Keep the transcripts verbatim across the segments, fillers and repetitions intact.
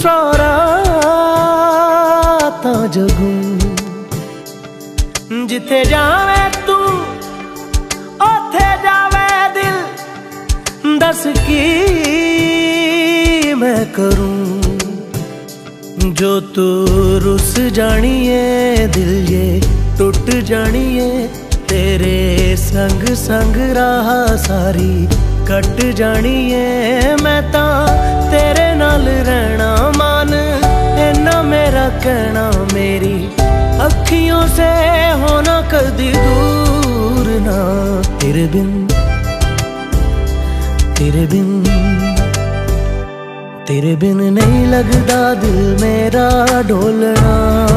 सारा तां जगूं जिथे जावे तू ओथे जावे दिल, दस की मैं करूं जो तू रुस जानिए दिल ये टुट जानिए, तेरे संग संग राह सारी कट जानिए। मैं ता तेरे नाल रहना मान इन्ना मेरा कहना, मेरी अखियों से होना कदी दूर ना। तेरे बिन तेरे बिन तेरे बिन नहीं लगदा दिल मेरा ढोलना,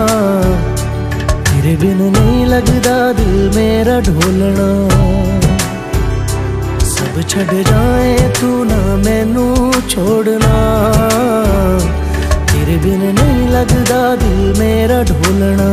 तेरे बिन नहीं लगदा दिल मेरा ढोलना। सब छड़ जाए तू ना मैनू छोड़ना, तेरे बिन नहीं लगदा दिल मेरा ढोलना।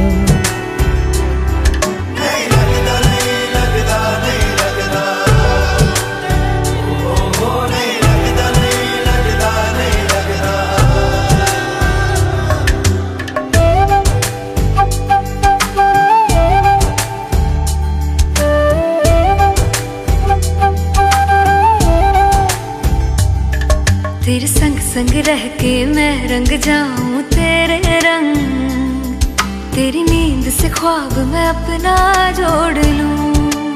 तेरे संग संग रह के मैं रंग जाऊं तेरे रंग, तेरी नींद से ख्वाब मैं अपना जोड़ लूं।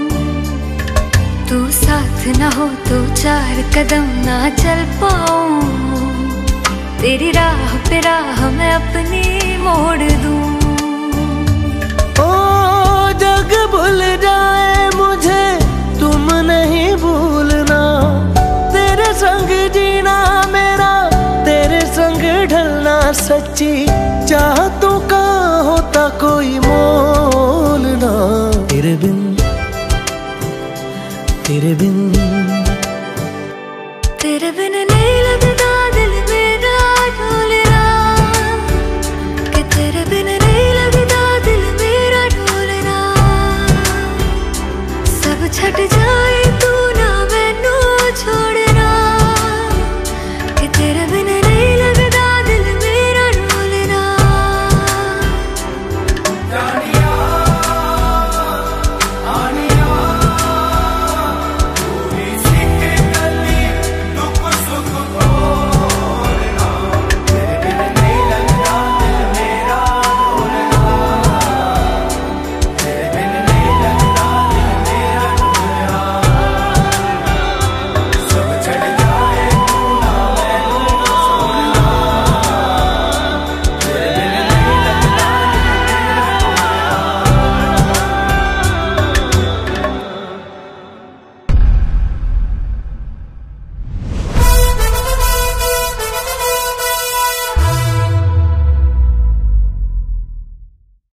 तू साथ ना हो तो चार कदम ना चल पाऊं, तेरी राह पे राह मैं अपनी मोड़ दूं। ओ जग भूल जाए मुझे तुम नहीं भूलना, तेरे संग जीना मेरा तेरे संग ढलना। सच्ची चाहतों का होता कोई मोल ना, तेरे बिन तेरे बिन